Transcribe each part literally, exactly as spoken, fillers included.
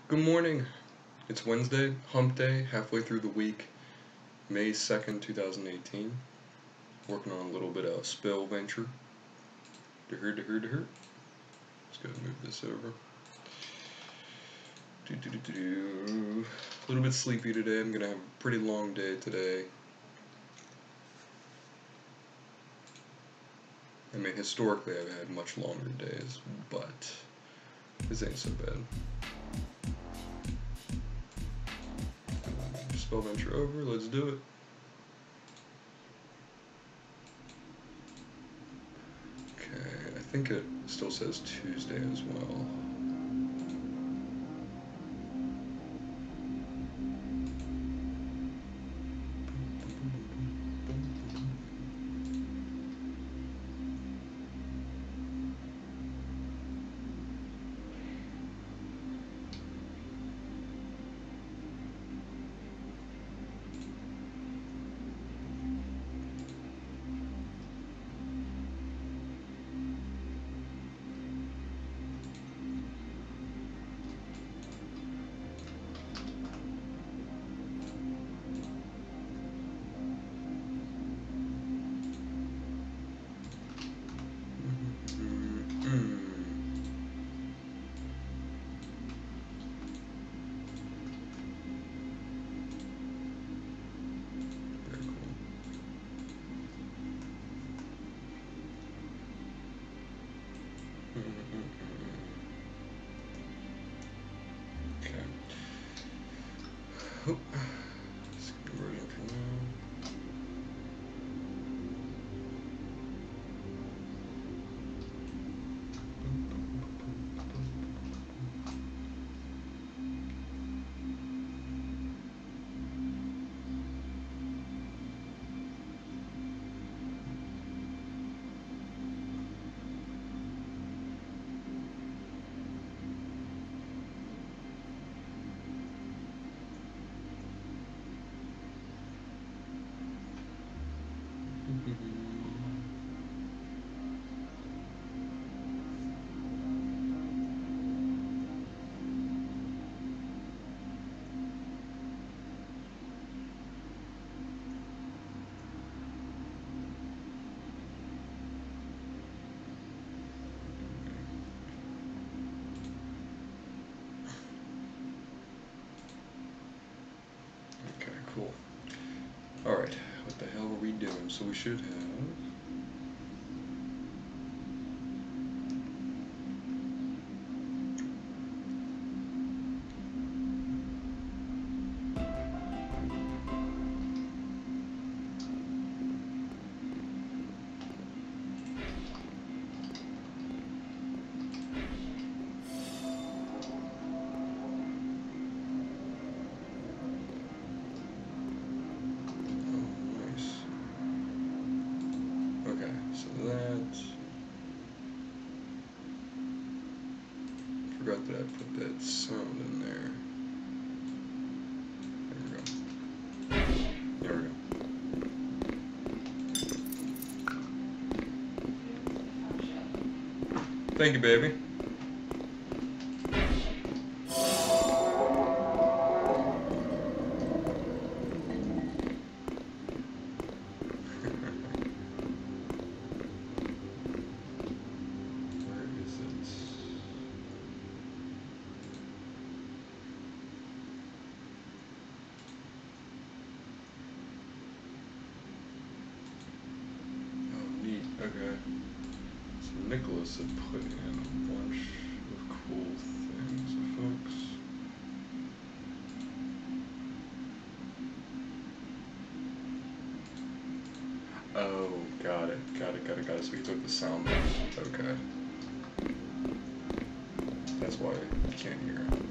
Good morning. It's Wednesday, hump day, halfway through the week, May second, two thousand eighteen. Working on a little bit of spill venture. Da-hur, da-hur, da-hur. Let's go move this over. Do, do, do, do, do. A little bit sleepy today. I'm going to have a pretty long day today. I mean, historically I've had much longer days, but this ain't so bad. Spell venture over, let's do it. Okay, I think it still says Tuesday as well. Oh, let's get the version for now. Okay, cool. Alright, what the hell are we doing? So we should have... Forgot that I put that sound in there. There we go. There we go. Thank you, baby. Okay, so Nicholas had put in a bunch of cool things, folks. Oh, got it, got it, got it, got it. So he took the sound off. Okay. That's why you can't hear it.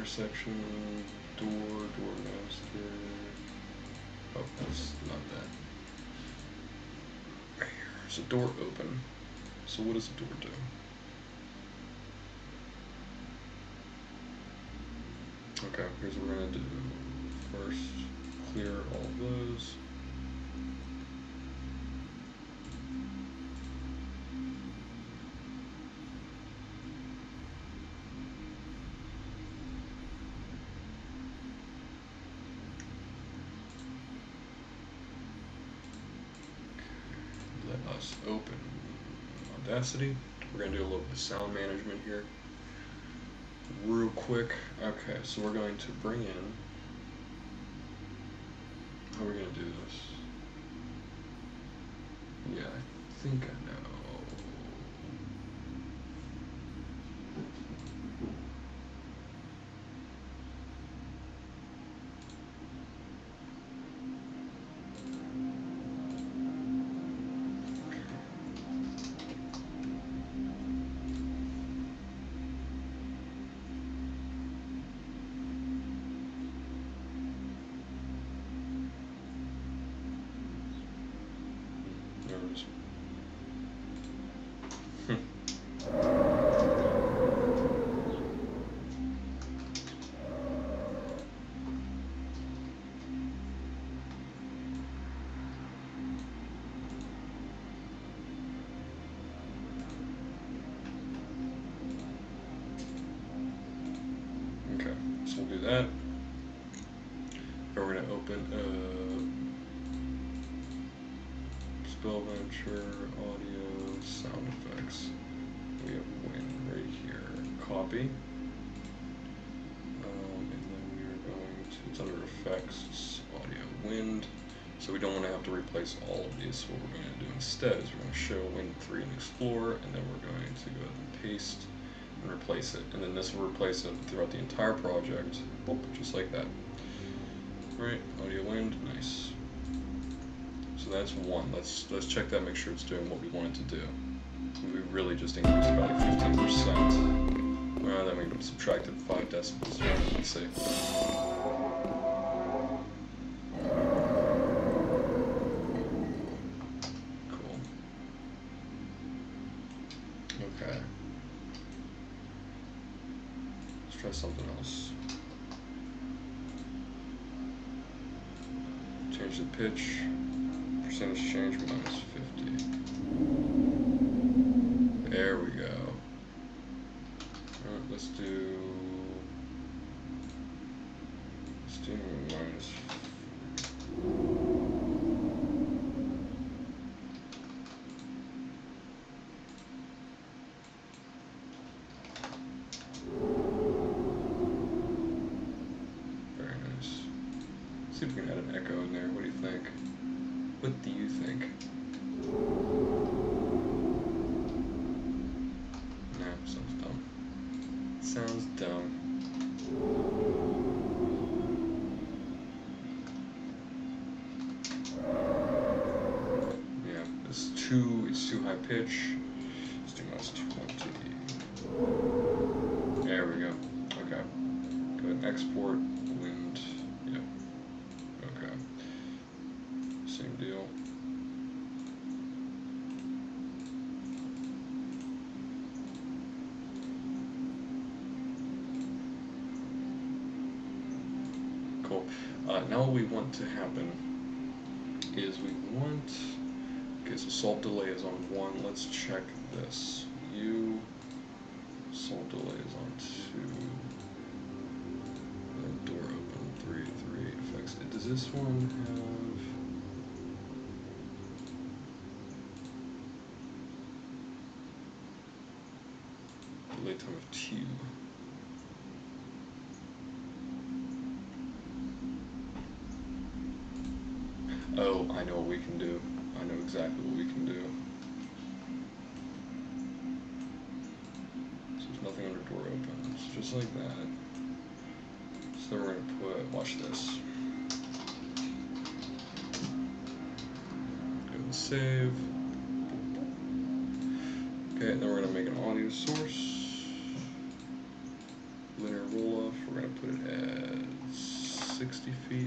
section, door, door master. Oh, that's not that. Right here. There's a door open. So what does the door do? Okay, here's what we're gonna do. First, clear all of those. Let us open Audacity. We're gonna do a little bit of sound management here. Real quick. Okay, so we're going to bring in, how are we going to do this? Yeah, I think I know. Okay, so we'll do that. And we're going to open uh, Spell Venture, Audio, Sound Effects. We have Win right here. Copy. Um, and then we are going to, it's under Effects, Audio, Wind. So we don't want to have to replace all of these. So what we're going to do instead is we're going to show Wind three in Explorer, and then we're going to go ahead and paste and replace it. And then this will replace it throughout the entire project, boop, just like that. Right, Audio Wind, nice. So that's one. Let's let's check that, make sure it's doing what we want it to do. We really just increased it by like fifteen percent. Well, then we subtracted five decibels. Let's see. Cool. Okay. Let's try something else. Change the pitch. Percentage change minus fifty. There we go. Alright, let's do. Let's do minus. Very nice. See if we can add an echo in there. What do you think? What do you think? Nah, sounds dumb. Sounds dumb. Yeah, this two is too high pitch. Let's do minus twenty. There we go. Okay. Go ahead and export. Wind. Yep. Okay. Same deal. Cool. Uh, now what we want to happen is we want, okay, so salt delay is on one. Let's check this. U, salt delay is on two. Then door open, three, three, effects. Does this one have, delay time of two? Oh, I know what we can do. I know exactly what we can do. So there's nothing under door open. It's just like that. So then we're going to put, watch this. Go and save. Okay, and then we're going to make an audio source. Linear roll off we're going to put it at sixty feet.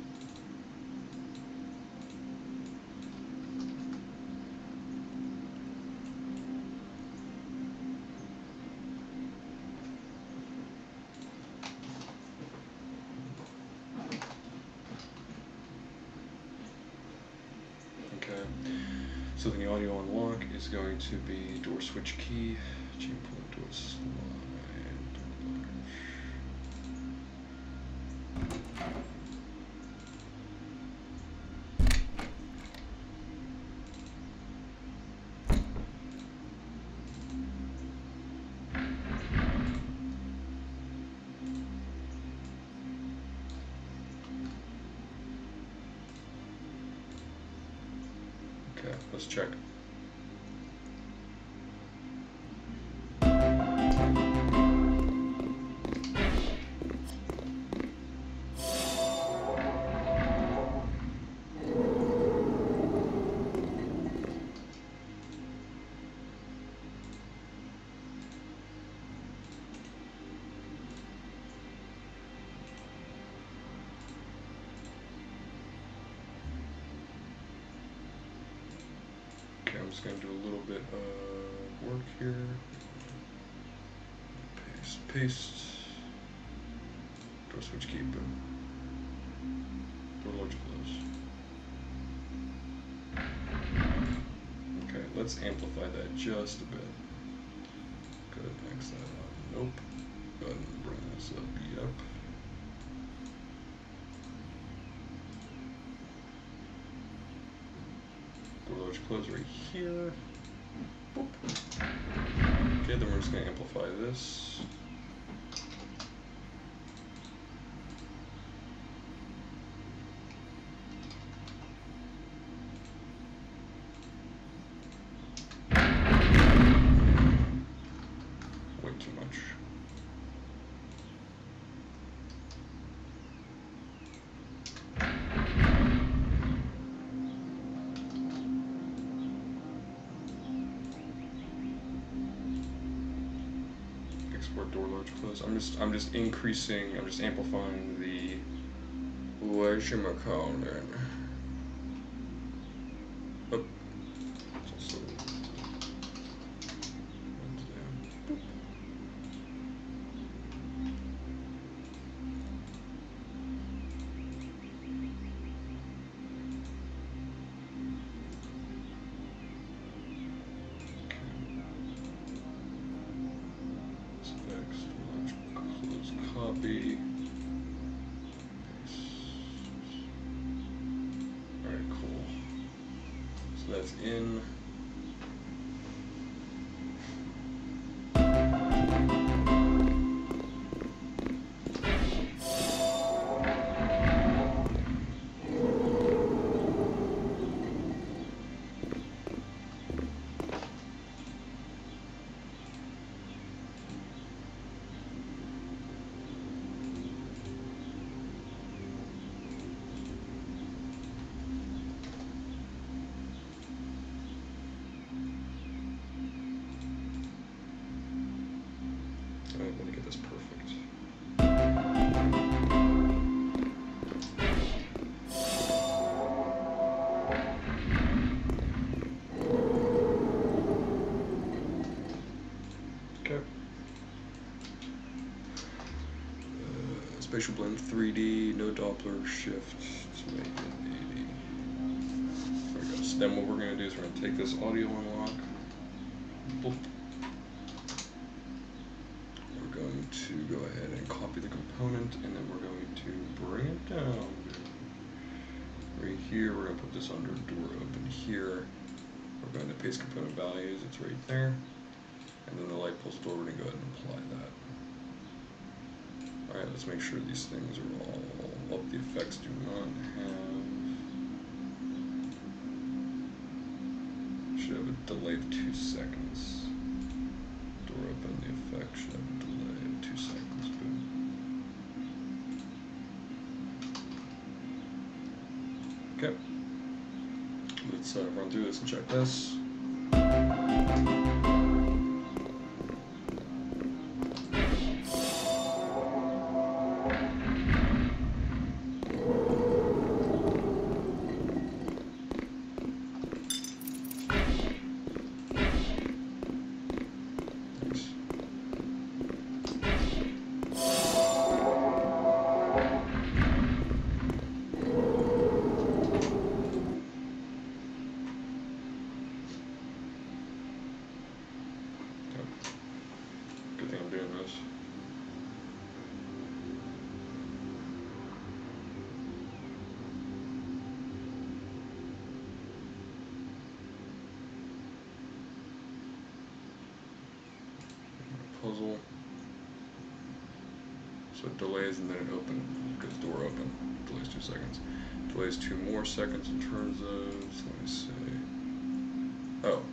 Okay, so the audio unlock is going to be door switch key, chain pull, door slide, door latch. Okay, let's check. Okay, I'm just going to do a little bit of work here. Paste, paste. Door switch key, boom. Door large close. Okay, let's amplify that just a bit. Go ahead and X that out. Nope. Go ahead and bring this up. Yep. Door large close right here. Boop. Okay, then we're just going to amplify this. Way too much. Export door large close. I'm just I'm just increasing, I'm just amplifying the whatchamacallit. Oh. So, copy. Alright, cool. So that's in. I'm going to get this perfect. Okay. Uh, spatial blend three D, no Doppler shift to make it eighty. There we go. So then what we're going to do is we're going to take this audio unlock. Boop. To go ahead and copy the component, and then we're going to bring it down right here. We're going to put this under door open here. We're going to paste component values, it's right there, and then the light pulse door, we're going to go ahead and apply that. Alright, let's make sure these things are all up. The effects do not have, should have a delay of two seconds. Door open, the effect should have a delay of two seconds. Boom. Okay. Let's uh, run through this and check this. Good thing I'm doing this. Puzzle. So it delays and then it opens, goes door open. Delays two seconds. Delays two more seconds in terms of, let me see. Oh.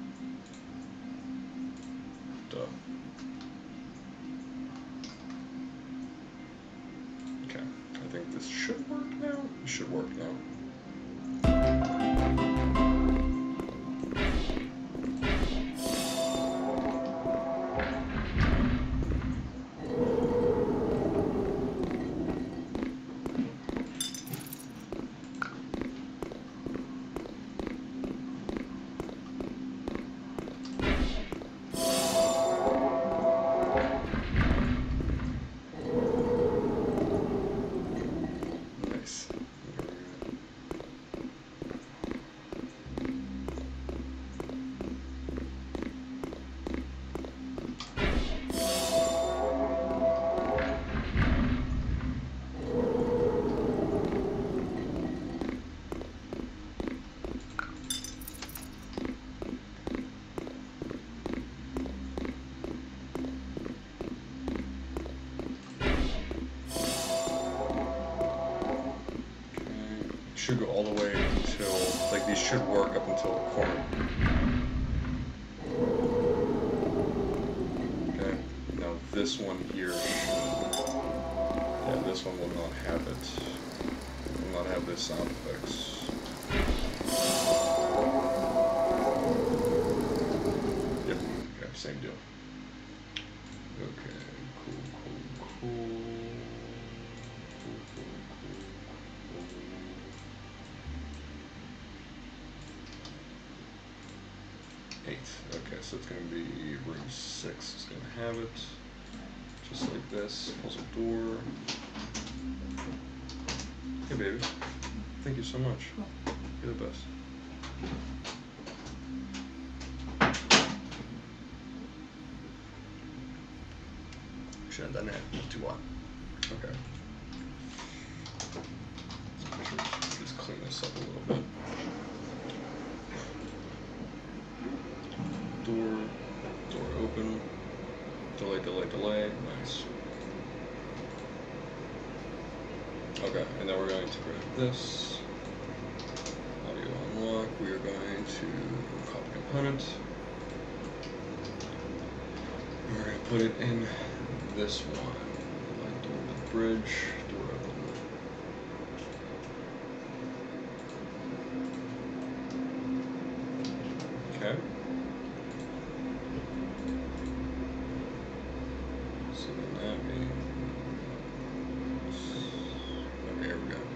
Duh. Okay. I think this should work now. It should work now. Should go all the way until, like these should work up until the corner. Okay, now this one here should, yeah, this one will not have it, will not have this sound effects. Yep, okay, same deal. Okay, cool, cool, cool. Eight. Okay, so it's going to be room six. It's going to have it just like this. Puzzle door. Hey, baby. Thank you so much. You're the best. Should have done that. Too hot. Okay. Let's just clean this up a little bit. Door, door open, delay, delay, delay, nice. Okay, and then we're going to grab this, audio unlock, we are going to copy component, and we're going to put it in this one, like door with bridge, door open. Okay. So then that means, okay, here we go.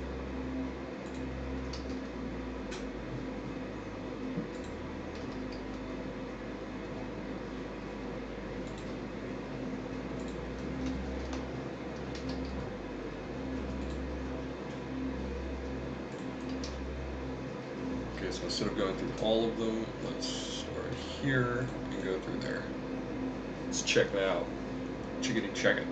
Okay, so instead of going through all of them, let's start here and go through there. Let's check that out. Chickadee check it.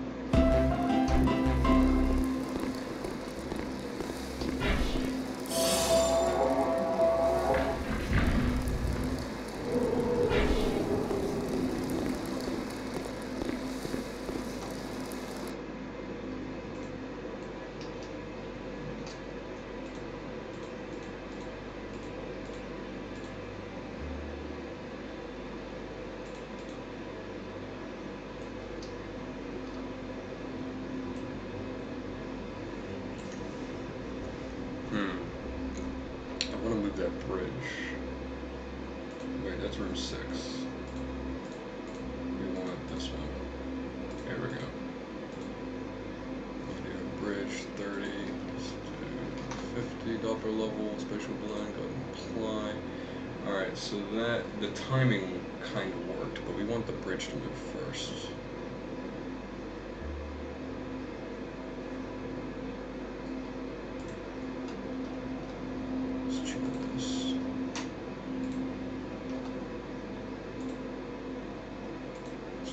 Hmm. I want to move that bridge. Wait, that's room six. We want this one. There we go. Audio bridge thirty, fifty, Doppler level, spatial blend, go ahead and apply. Alright, so that, the timing kind of worked, but we want the bridge to move first.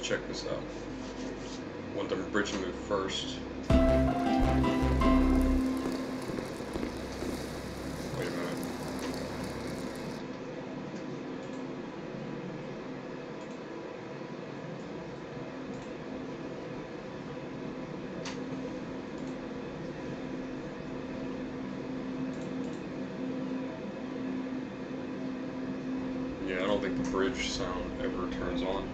check this out. Want the bridge to move first. Wait a minute. Yeah, I don't think the bridge sound ever turns on.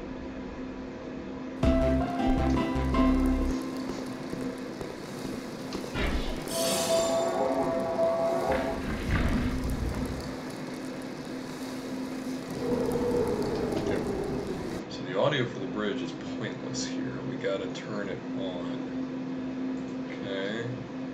The audio for the bridge is pointless here. We gotta turn it on. Okay.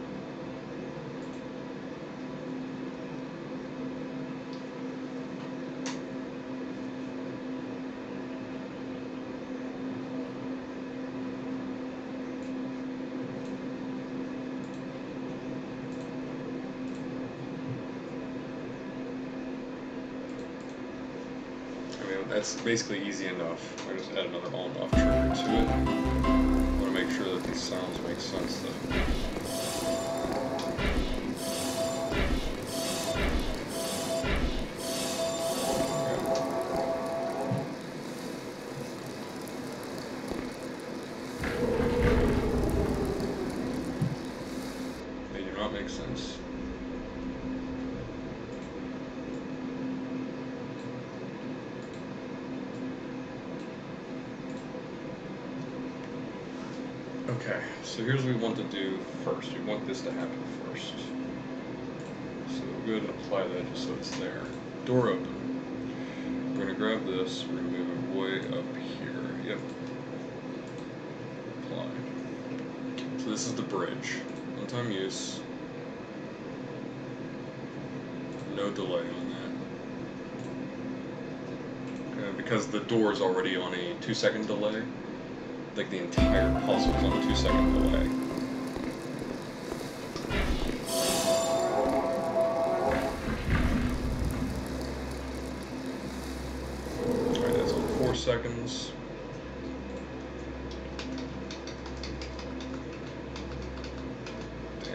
That's basically easy enough. I just add another on-off trigger to it. I want to make sure that these sounds make sense though. They do not make sense. Okay, so here's what we want to do first. We want this to happen first. So we'll go ahead and apply that just so it's there. Door open. We're going to grab this, we're going to move it way up here. Yep. Apply. So this is the bridge. One time use. No delay on that. Okay, because the door is already on a two second delay. Like the entire puzzle is on a two second delay. Alright, that's on four seconds. Damn.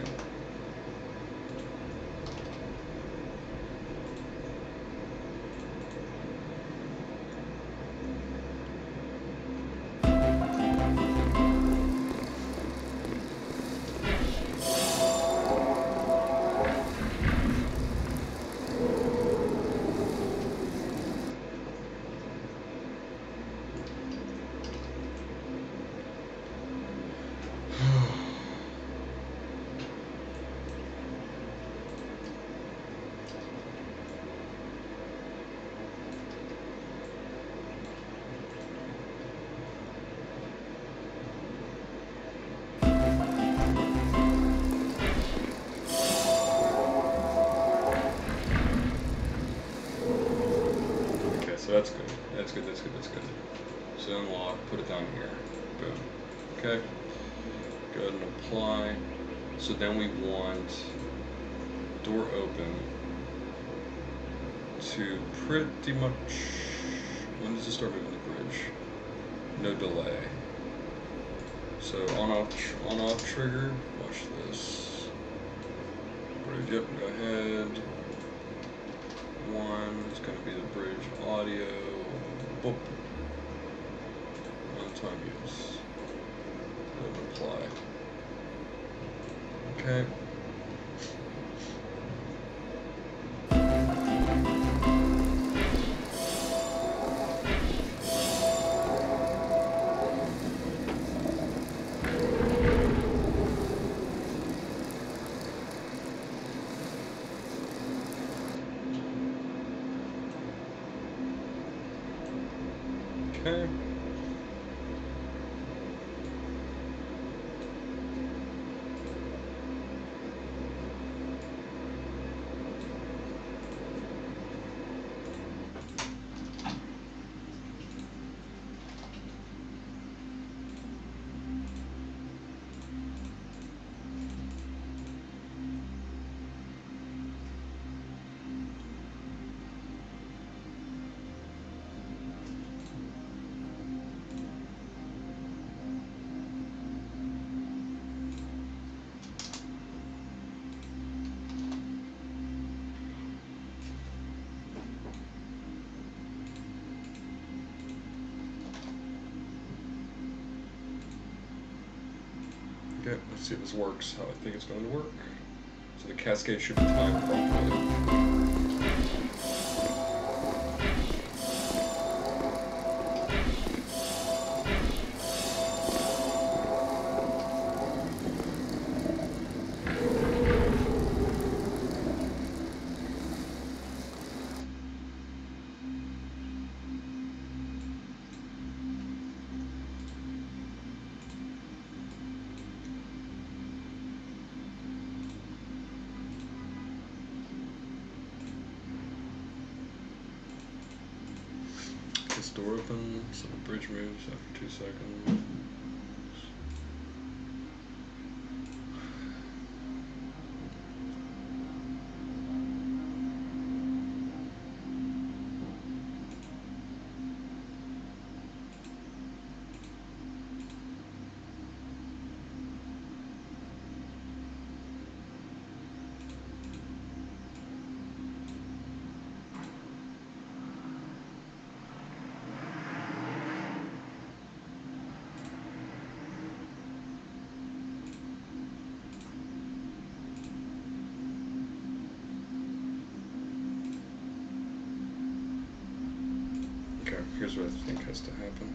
So that's good. That's good, that's good, that's good. So unlock, put it down here. Boom. Okay. Go ahead and apply. So then we want door open to pretty much, when does it start moving the bridge? No delay. So on off, on off trigger, watch this. Bridge, yep, go ahead. One is going to be the bridge audio. Boop. One time use. And apply. Okay. Okay. Okay, let's see if this works how I think it's going to work. So the cascade should be timed properly. This door opens, so the bridge moves after two seconds. Okay, here's what I think has to happen.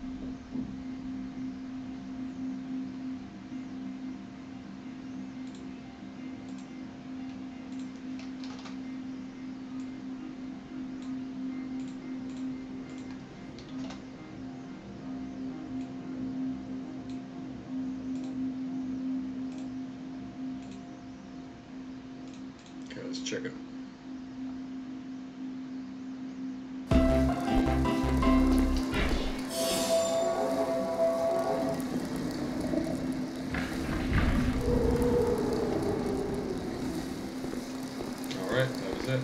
Okay, let's check it. Alright, that was it.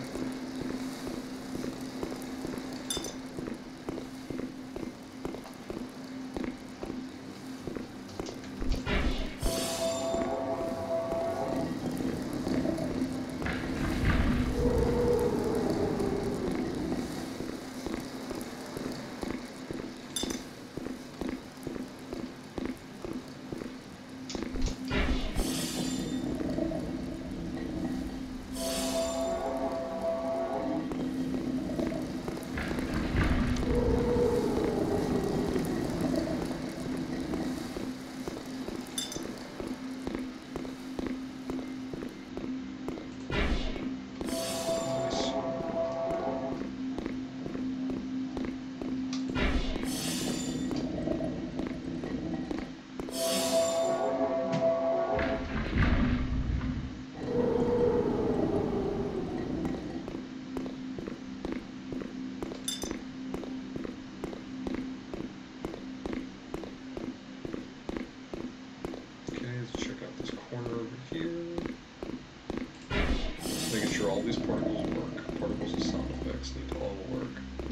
All these particles work. Particles and sound effects need to all work.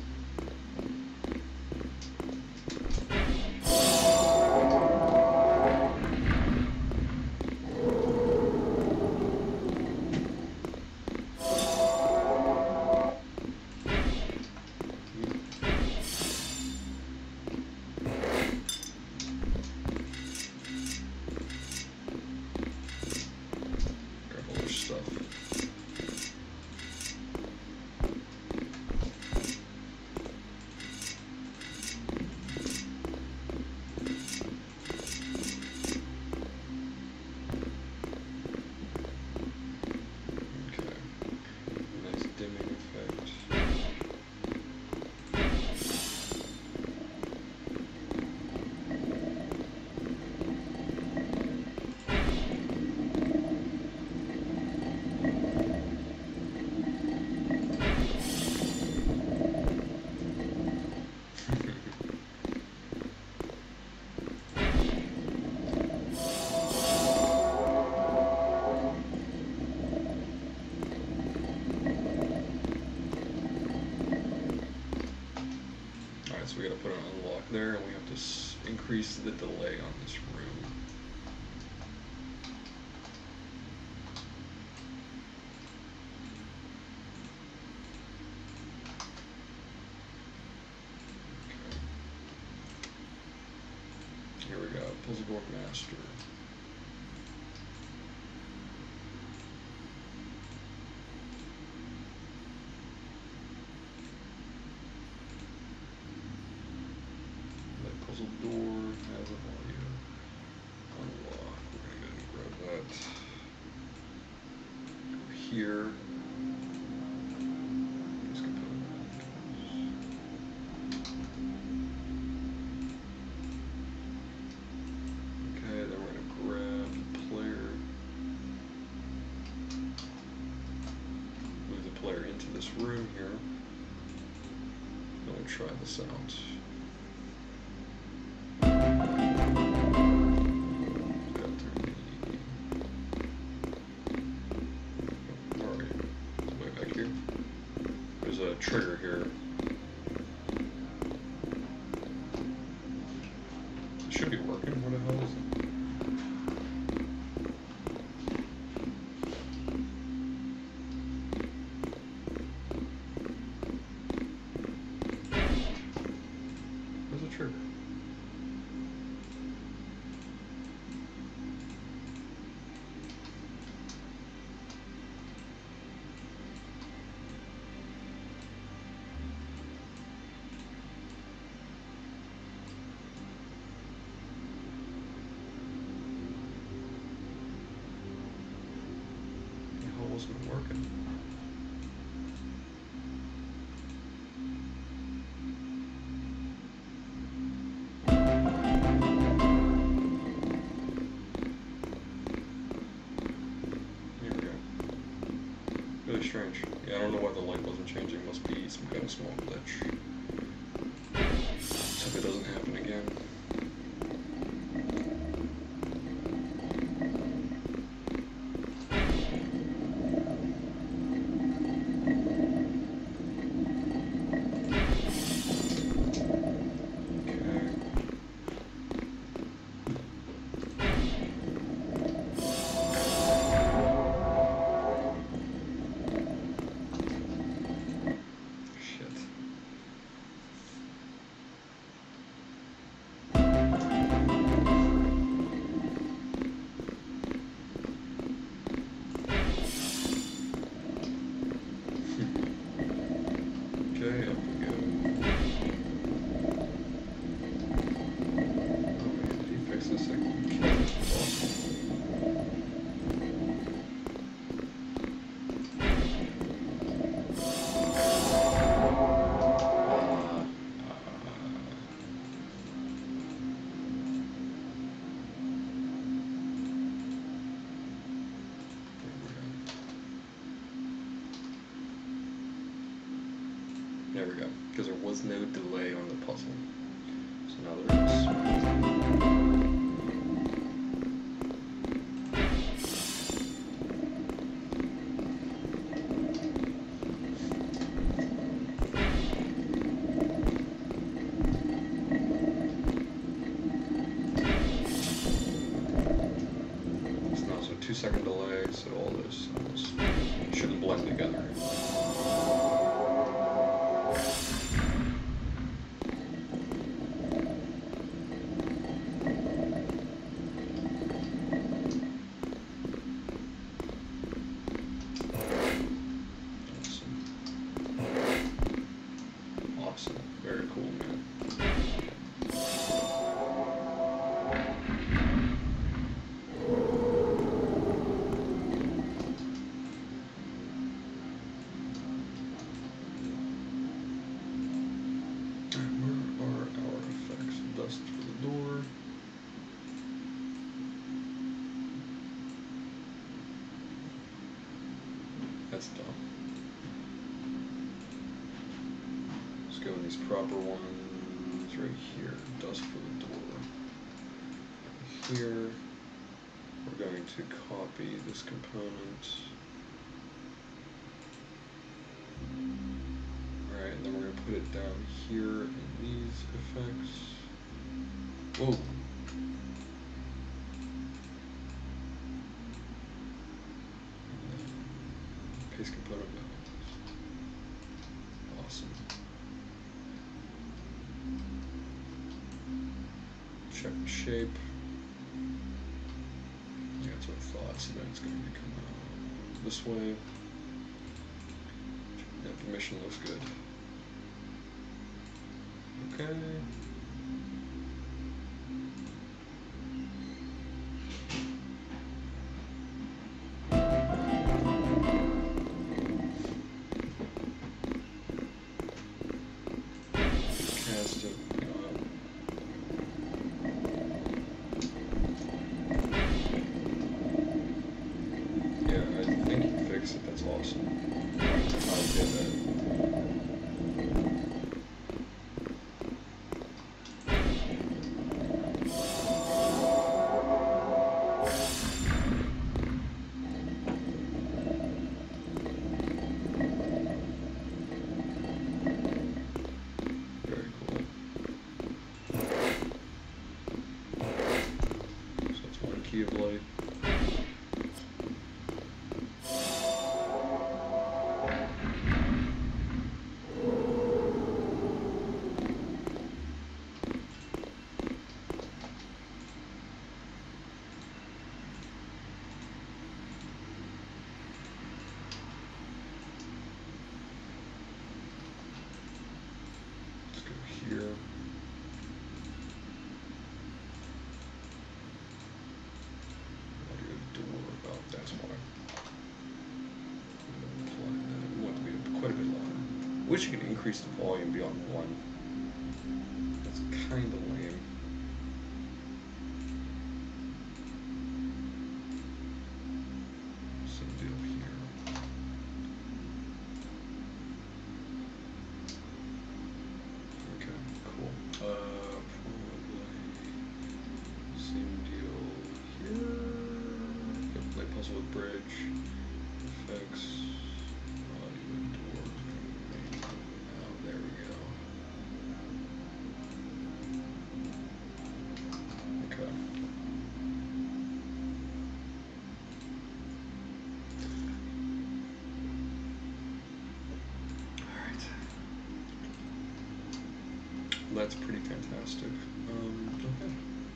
Grab all their stuff. So we gotta put an unlock there, and we have to s increase the delay on this room. Okay. Here we go, Puzzle Board Master. puzzle door has an audio unlock. We're gonna go and grab that. Go here. This component. Okay, then we're gonna grab the player. Move the player into this room here. We'll try this out. There's a trigger here. It should be working. What the hell is it? Where's the trigger? Wasn't working. Here we go. Really strange. Yeah, I don't know why the light wasn't changing. Must be some kind of small glitch. Let's hope it doesn't happen again. Okay, up we go. Oh man, did he fix this thing? Okay, that's awesome. There we go, because there was no delay on the puzzle. So now there is. It's not so two second delay, so all those sounds shouldn't blend together. Very cool, man. Where are our effects? Dust for the door. That's dumb. Let's go in these proper ones right here. Dust for the door. Here, we're going to copy this component. Alright, and then we're going to put it down here in these effects. Whoa! Paste component now. Awesome. Check shape. Yeah, that's what I thought. So then it's going to be coming out this way. Yeah, permission looks good. Okay. fantastic. Um, yeah, I think you fixed it. That's awesome. I did that. Very cool. So that's one key of light. Let's go here. Audio door. Oh, that's why. Apply that. I want it to be quite a bit louder. Wish you could increase the volume beyond one. That's kind of lame. Same deal here. Okay, cool. Uh, probably same deal here. Yep, play puzzle with bridge. Effects. Audio door. Oh, there we go. Okay. Alright. That's pretty fantastic. Um, okay.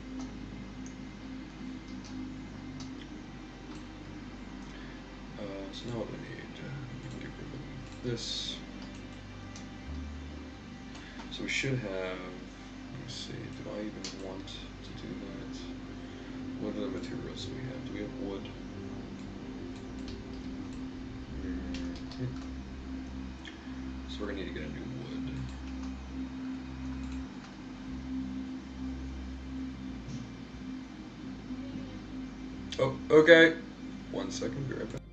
Uh, so now what do I need? Uh, get rid of this. So we should have, let me see, do I even want to do that? What are the materials that we have? Do we have wood? Mm-hmm. So we're gonna need to get a new wood. Oh, okay. One second, be right back.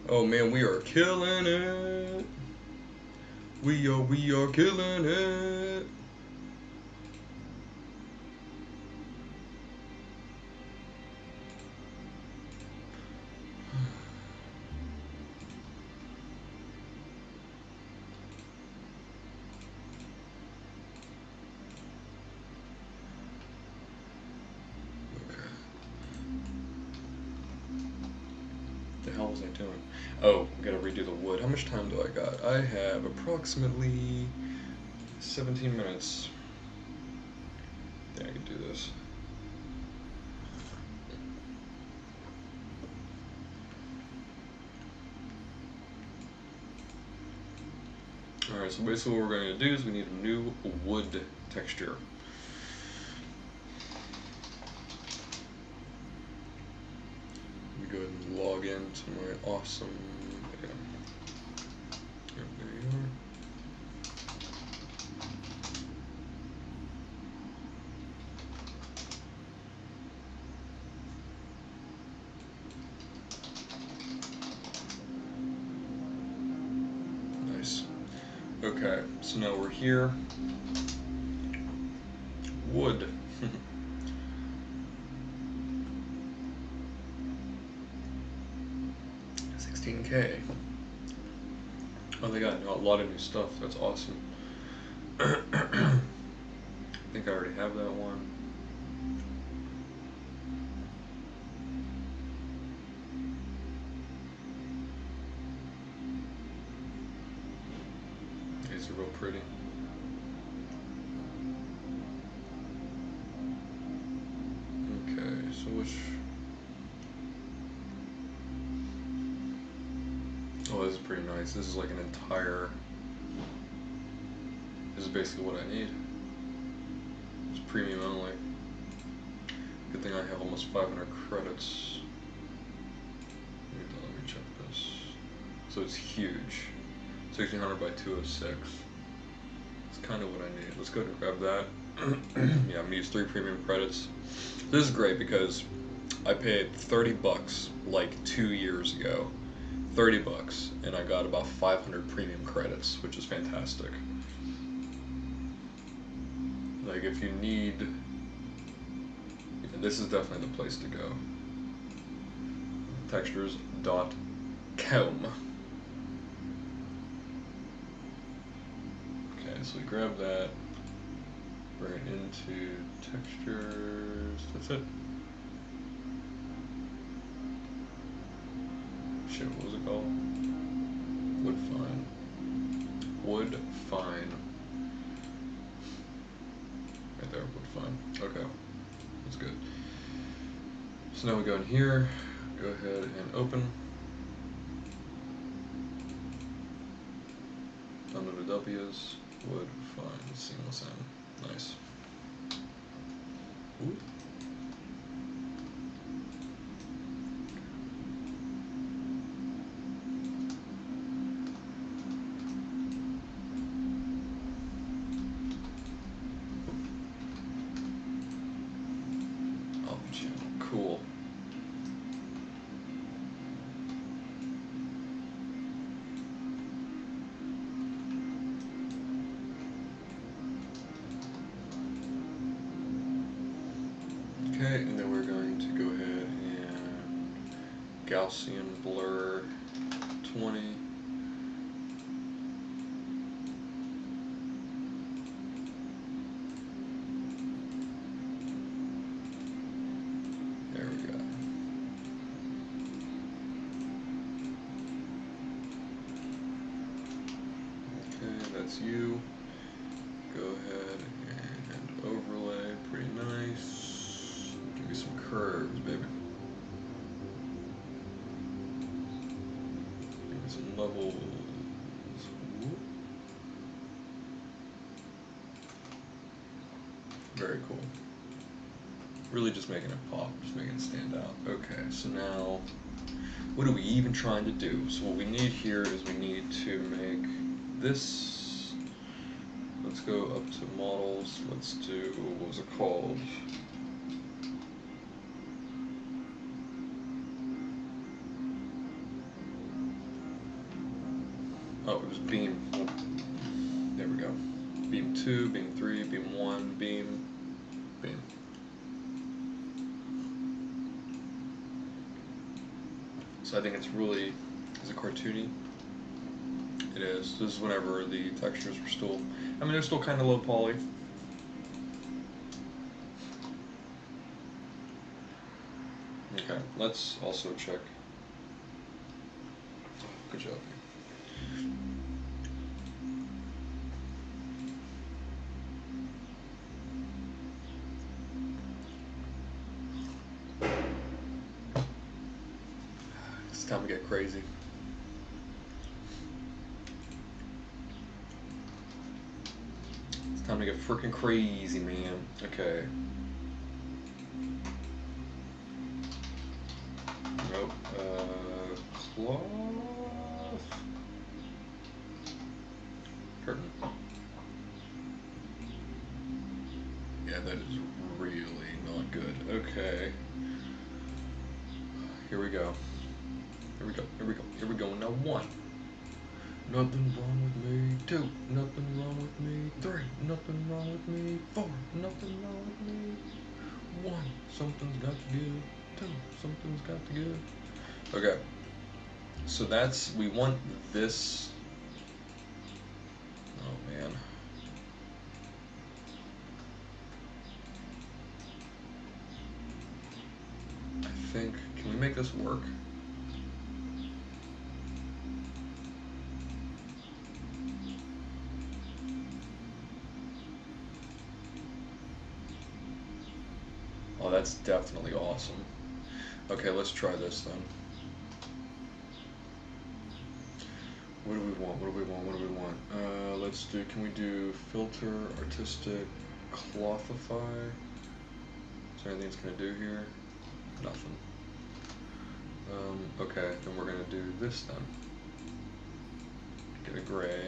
Oh man, we are killing it. We are, we are killing it. The hell was I doing? Oh, I gotta redo the wood. How much time do I got? I have approximately seventeen minutes. Yeah, I can do this. Alright, so basically what we're going to do is we need a new wood texture. Let me go ahead and log into my awesome... Okay. Yep, there you are. Okay, so now we're here. Wood. sixteen K. Oh, they got a lot of new stuff. That's awesome. I think I already have that one. These are real pretty. Okay, so which... Oh, this is pretty nice. This is like an entire... This is basically what I need. It's premium only. Good thing I have almost five hundred credits. Let me, let me check this. So it's huge. sixteen hundred by two oh six. It's kind of what I need. Let's go ahead and grab that. Yeah, I'm gonna use three premium credits. This is great because I paid thirty bucks like two years ago. thirty bucks, and I got about five hundred premium credits, which is fantastic. Like, if you need, this is definitely the place to go. textures dot com. Okay, so we grab that, bring it into textures, that's it. Shit, what was it called? Wood Fine. Wood Fine. Right there, Wood Fine. Okay, that's good. So now we go in here, go ahead and open. Unloaded W's, Wood Fine, seamless in. Nice. Ooh. Cool. Okay, and then we're going to go ahead and Gaussian blur twenty. There we go. Okay, that's you. Go ahead and overlay, pretty nice. Give me some curves, baby. Give me some levels. Very cool. Really just making it pop, just making it stand out. Okay, so now, what are we even trying to do? So what we need here is we need to make this. Let's go up to models. Let's do, what was it called? was beam. Oh, there we go. Beam two, beam three, beam one, beam, beam. So I think it's really, is it cartoony? It is. This is whenever the textures were still, I mean, they're still kind of low poly. Okay, let's also check. Good job. It's time to get crazy. It's time to get freaking crazy, man. Okay. Nope. Uh, cloth. Curtain. Yeah, that is really not good. Okay. Here we go. Here we go. Here we go. Here we go. Now one. Nothing wrong with me. Two. Nothing wrong with me. Three. Nothing wrong with me. Four. Nothing wrong with me. One. Something's got to give. Two. Something's got to give. Okay. So that's, we want this. Oh man. I think, can we make this work? Oh, that's definitely awesome. Okay, let's try this then. What do we want? What do we want? What do we want? Uh, let's do, can we do filter, artistic, clothify? Is there anything it's gonna do here? Nothing. Um, okay, then we're gonna do this then. Get a gray.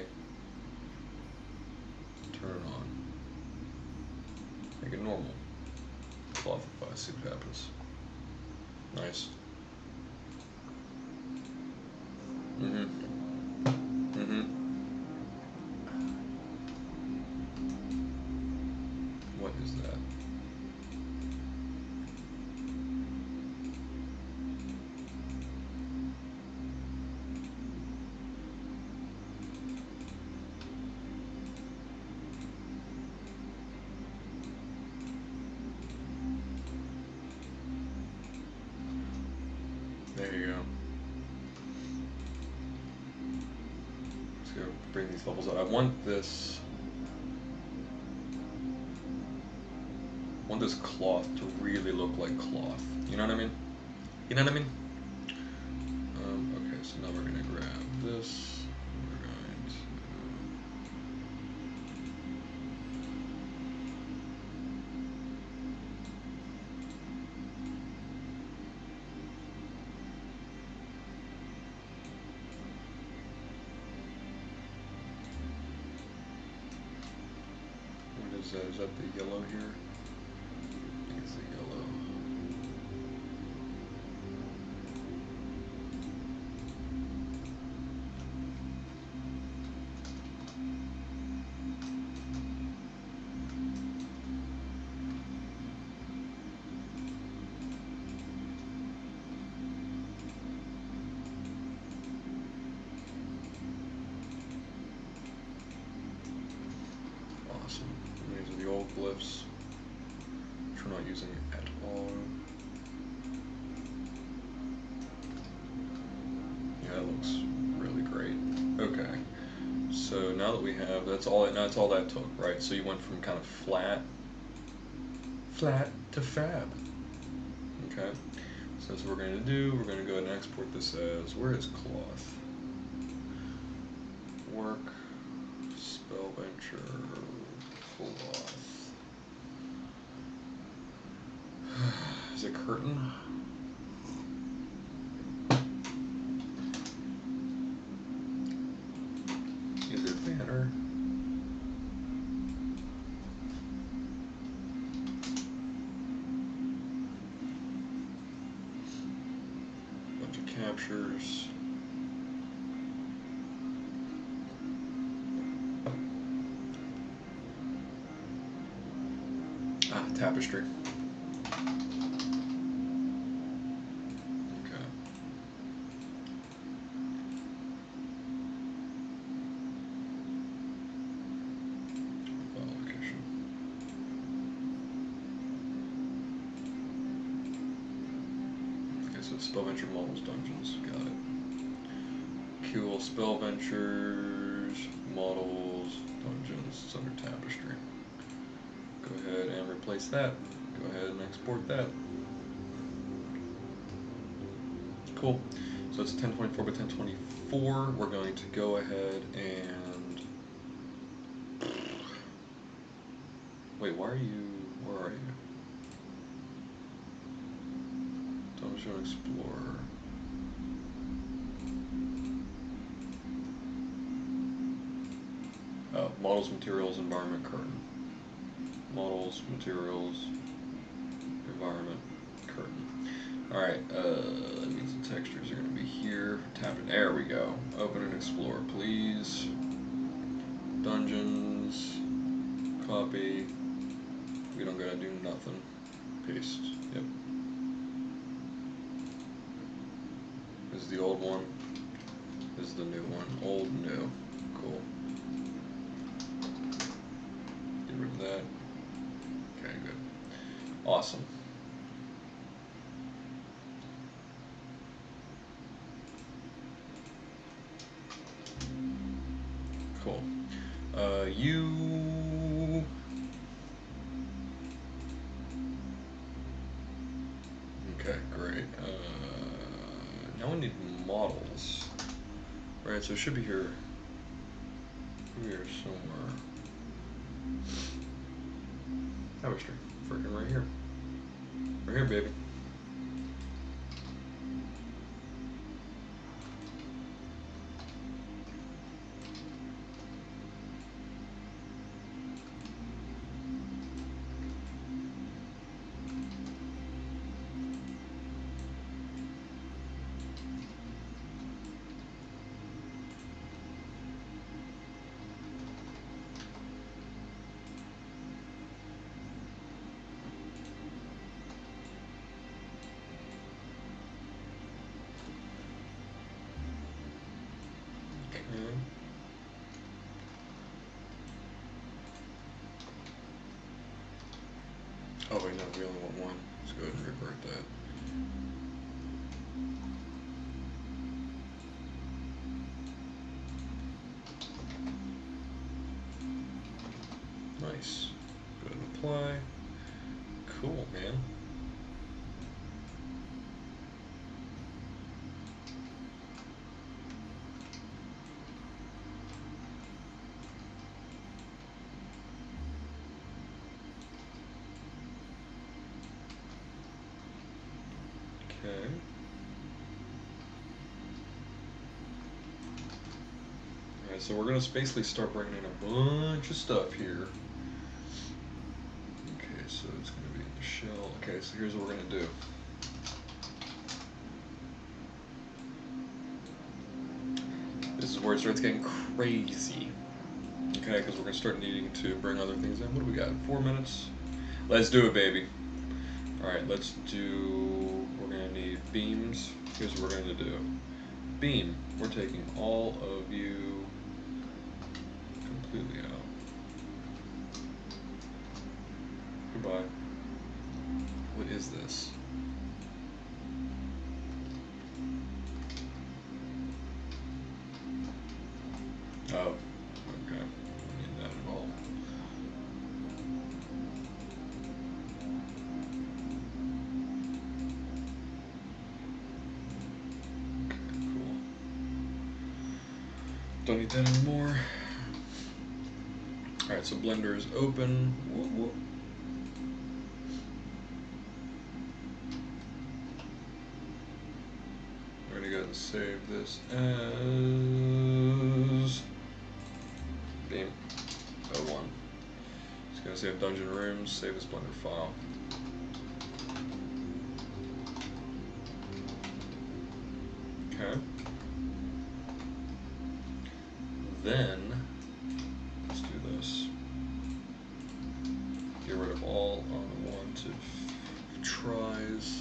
Turn it on. Make it normal. Clothify, see what happens. Nice. Mm-hmm. Mm-hmm. What is that? There you go. Let's go bring these levels up. I want this. I want this cloth to really look like cloth. You know what I mean? You know what I mean? Um, okay, so now we're gonna grab this. We're going to. What is that? Is that the yellow here? I think it's the yellow. Awesome. And these are the old glyphs, which we're not using at all. Yeah, that looks really great. Okay. So now that we have, that's all, that's all that took, right? So you went from kind of flat, flat to fab. Okay. So that's what we're going to do. We're going to go ahead and export this as, where is cloth? Work, spell venture, cloth. Is it curtain? Is it banner? Bunch of captures. Ah, tapestry. Okay. File location. Okay, so it's Spellventure Models Dungeons. Got it. Cool. Spellventures, Models, Dungeons. It's under Tapestry. Go ahead and replace that. Go ahead and export that. Cool. So it's ten twenty-four by ten twenty-four. We're going to go ahead and... Wait, why are you... Where are you? Dungeon Explorer. Uh, models, materials, environment, curtain. Models, materials, environment, curtain. Alright, uh, that means the textures are going to be here. Tap it. There we go. Open and explore, please. Dungeons. Copy. We don't gotta do nothing. Paste. Yep. This is the old one. This is the new one. Old, new. Cool. Get rid of that. Okay, good. Awesome. Cool. Uh, you... Okay, great. Uh, now we need models. Right, so it should be here. Here somewhere. Tapestry. Freaking right here. Right here, baby. Oh wait, no, we only want one. Let's go ahead and revert that. Nice. Go ahead and apply. Cool, man. Okay. Alright, so we're going to basically start bringing in a bunch of stuff here. Okay, so it's going to be in the shell. Okay, so here's what we're going to do. This is where it starts getting crazy. Okay, because we're going to start needing to bring other things in. What do we got? Four minutes? Let's do it, baby. Alright, let's do... We're going to need beams. Here's what we're going to do. Beam. We're taking all of you completely out. Goodbye. What is this? Oh, okay. Don't need that at all. Okay, cool. Don't need that anymore. Alright, so Blender is open. Whoop, whoop. We're gonna go ahead and save this as Beam oh one. Just gonna save Dungeon Rooms, save this Blender file. Okay. Then let's do this. Get rid of all unwanted tries.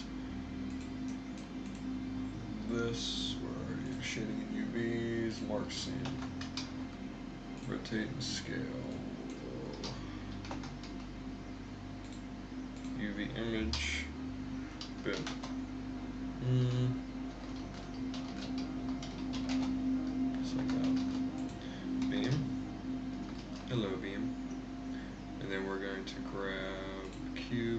This, where are you? Shading in U Vs, mark scene. Rotate and scale. U V image. Boom. Mm. Just like that. Beam. Hello, beam. And then we're going to grab the cube.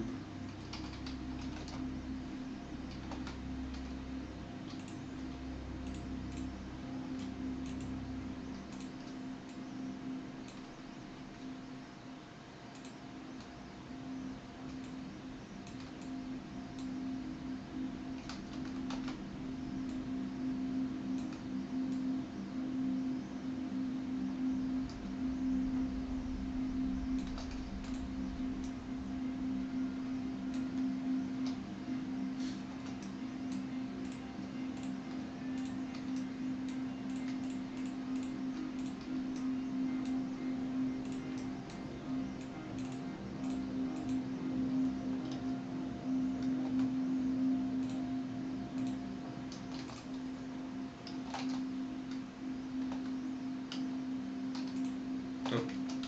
Oh.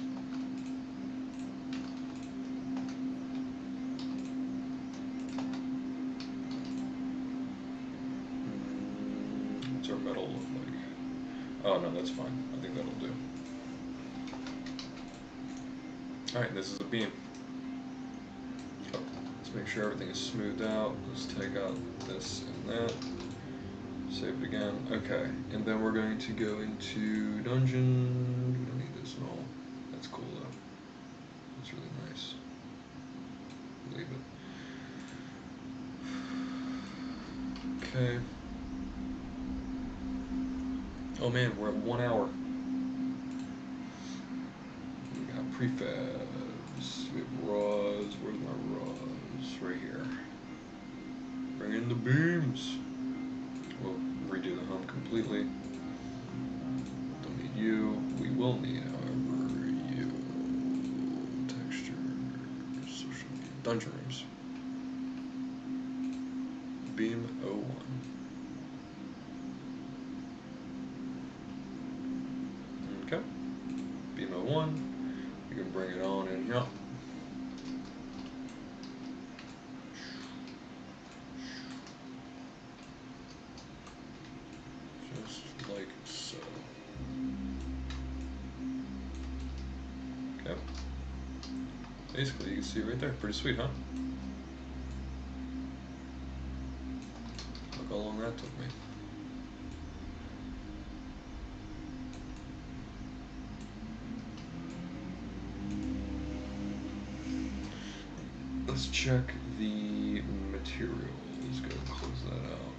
What's our metal look like? Oh no, that's fine. I think that'll do. Alright, this is a beam. Oh, let's make sure everything is smoothed out. Let's take out this and that. Save it again. Okay, and then we're going to go into dungeon. We don't need this at all. That's cool though. That's really nice. Leave it. Okay. Oh man, we're at one hour. We got prefabs. We have raws. Where's my raws? Right here. Bring in the beams. We'll redo the hump completely. Don't need you. We will need, however, you. Texture. Social media. Dungeon rooms. Beam oh one. Okay. Beam oh one. You can bring it on in here. Just like so. Okay. Basically, you can see right there. Pretty sweet, huh? Look how long that took me. Let's check the materials. Go close that out.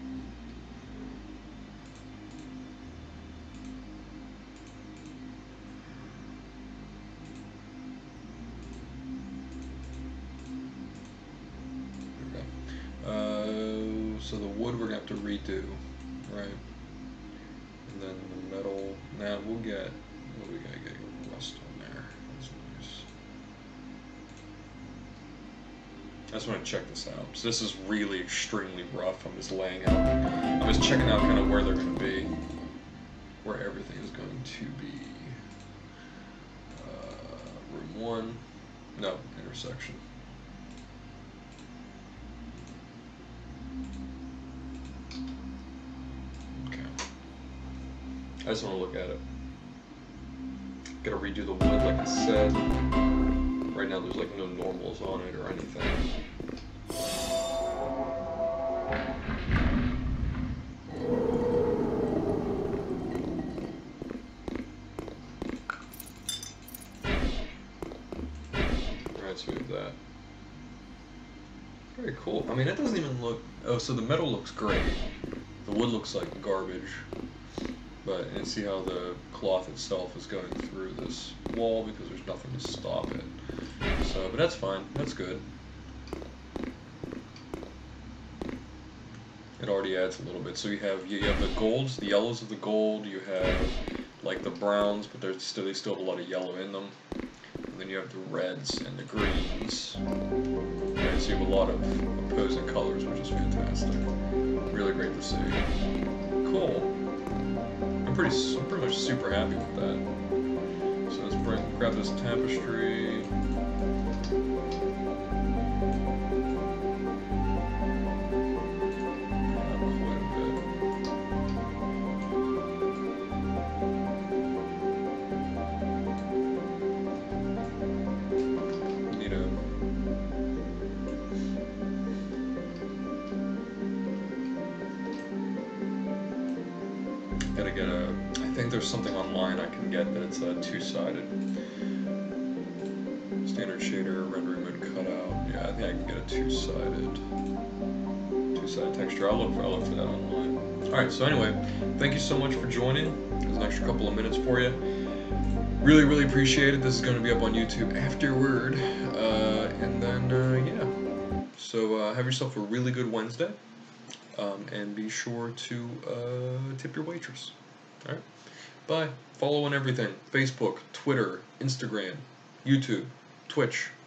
Uh, so the wood we're gonna have to redo, right? And then the metal. Now we'll get. What do we gotta get? Rust on there. That's nice. I just want to check this out. So this is really extremely rough. I'm just laying out. I'm just checking out kind of where they're going to be, where everything is going to be. Uh, room one. No, intersection. Okay. I just want to look at it. Gotta redo the wood, like I said. Right now, there's like no normals on it or anything. Alright, so we have that. Very cool. I mean, it doesn't even look. Oh, so the metal looks great. The wood looks like garbage. But, and see how the cloth itself is going through this wall because there's nothing to stop it. So, but that's fine. That's good. It already adds a little bit. So you have you have the golds, the yellows of the gold. You have like the browns, but there's still they still have a lot of yellow in them. And then you have the reds and the greens. Okay, so you have a lot of opposing colors, which is fantastic. Really great to see. Cool. I'm pretty, I'm pretty much super happy with that. So let's bring, grab this tapestry. Gotta get a, I think there's something online I can get that it's a two-sided. Standard shader, rendering mode cutout. Yeah, I think I can get a two-sided, two-sided texture. I'll look for, I'll look for that online. Alright, so anyway, thank you so much for joining. There's an extra couple of minutes for you. Really, really appreciate it. This is going to be up on YouTube afterward. Uh, and then, uh, yeah. So uh, have yourself a really good Wednesday. Um, and be sure to uh, tip your waitress. Alright? Bye. Follow on everything. Facebook, Twitter, Instagram, YouTube, Twitch.